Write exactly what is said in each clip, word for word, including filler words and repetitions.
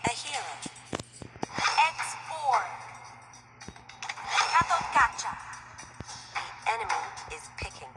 A hero. X four. Cathode Gacha. The enemy is picking.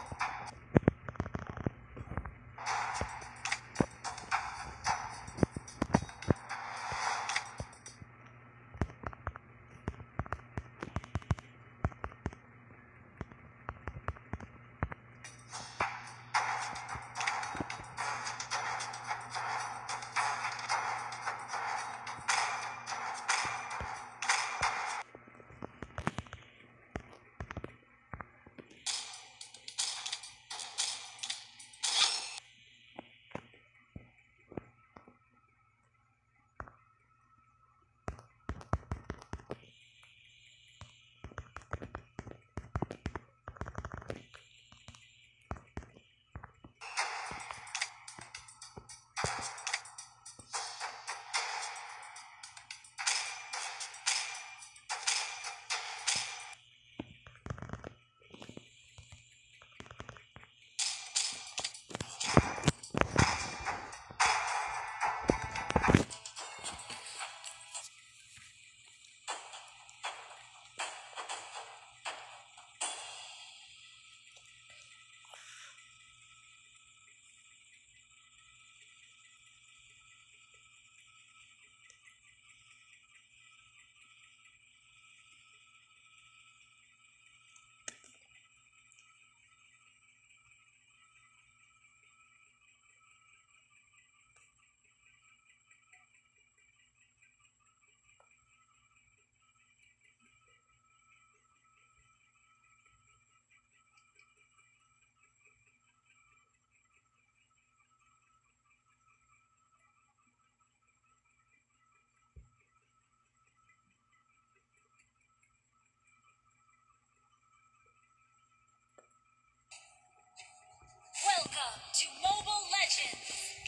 Welcome to Mobile Legends!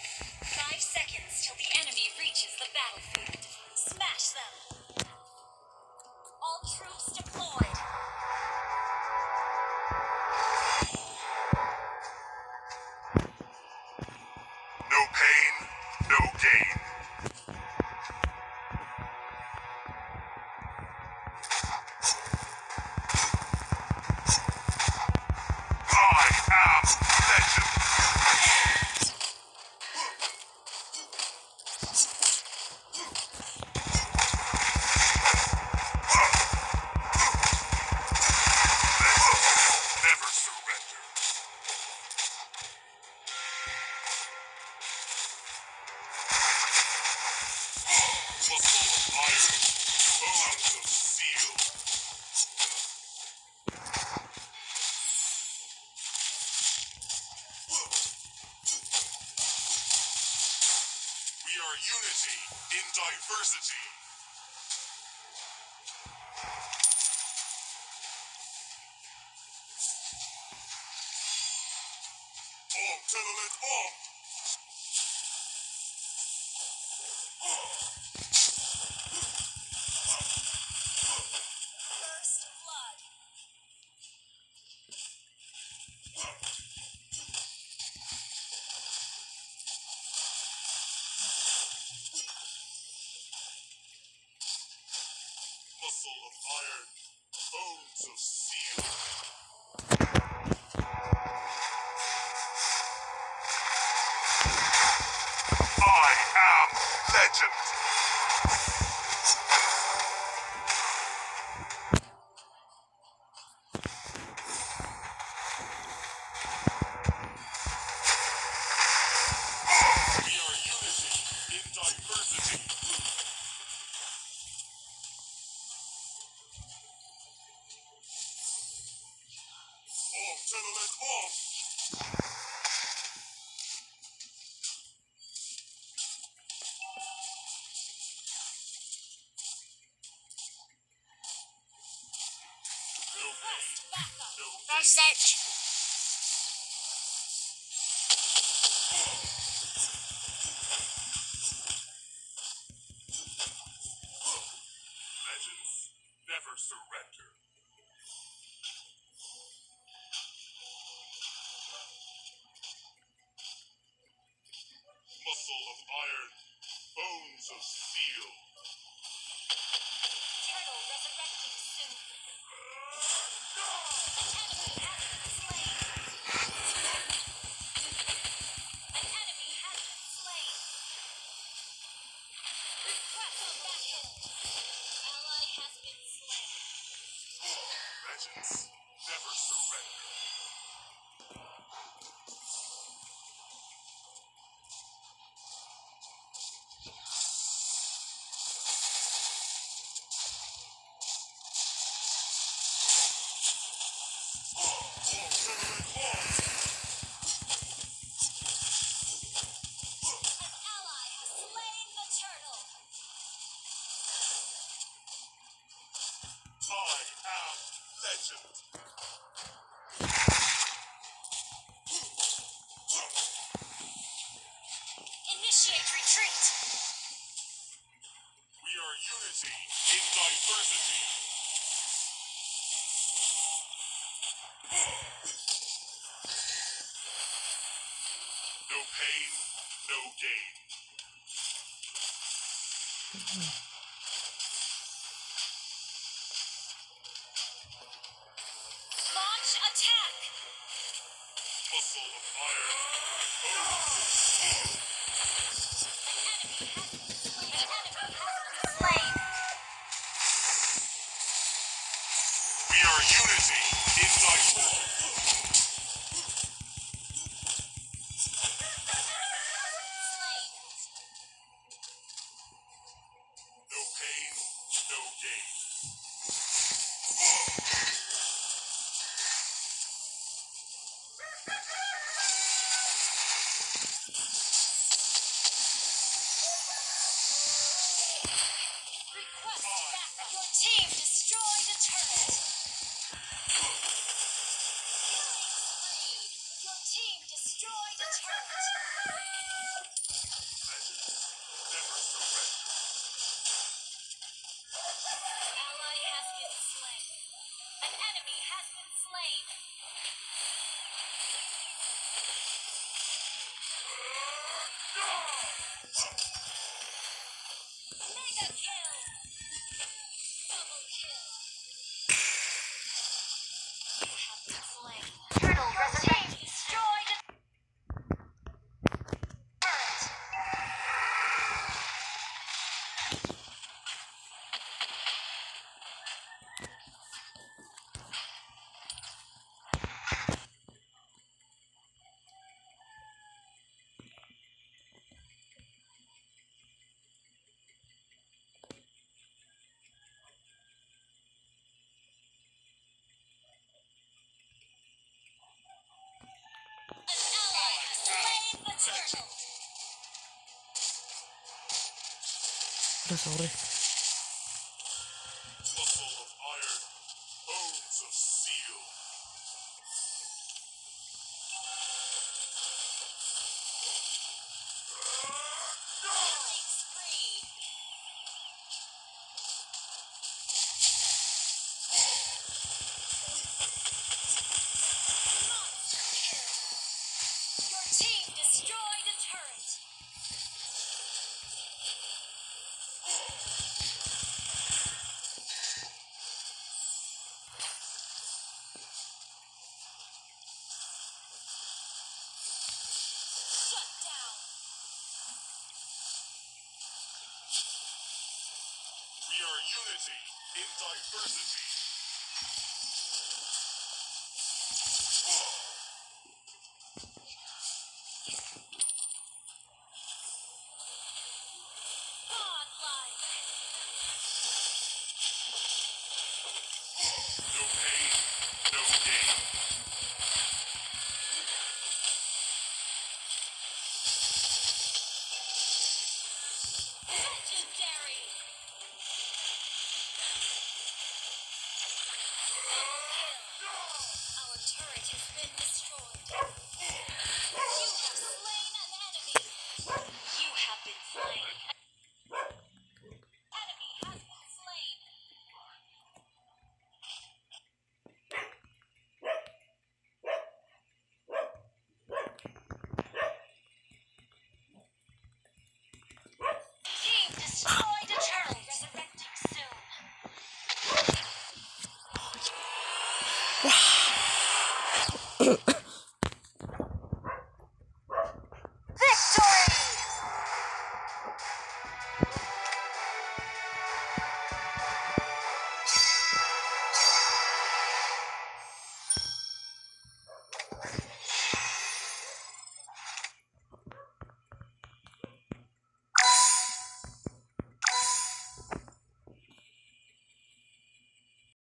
Five seconds till the enemy reaches the battlefield. Smash them! All troops deployed! No pain, no gain. I am legend. Never surrender. Muscle of iron, bones of steel. We are unity in diversity. Om Tenelit Om. First blood! Muscle of iron, bones of steel. I am legend. We are unity in diversity. Om Tenelit Om. No pain, no gain. Research! Legends never surrender. Muscle of iron, bones of steel. Turtle resurrecting soon. An enemy has been slain. An enemy has been slain. Request battle. Ally has been slain. Legends never surrender. An ally has slain the turtle. I am legend. Initiate retreat. We are unity in diversity. No pain, no gain. Launch attack. Muscle of iron, bones of steel. An enemy has been slain. An enemy has been slain. We are unity in diversity. Slain. No pain, no gain. Request back. Your team destroyed a turret. Killing spree. Your team destroyed a turret. Legends never surrender. Ally has been slain. An enemy has been slain. Mega kill. Double kill. You have been slain. Turtle resurrected. Destroyed a turret. An ally has slain the turtle. Udah sore. Muscle of iron, bones of steel. Killing spree. Monster kill. Your team destroyed a turret. Shut down. We are unity in diversity. Godlike. No pain, no gain. Legendary. Double kill. Our turret has been destroyed. You have slain an enemy. You have been slain. Enemy has been slain. destroyed.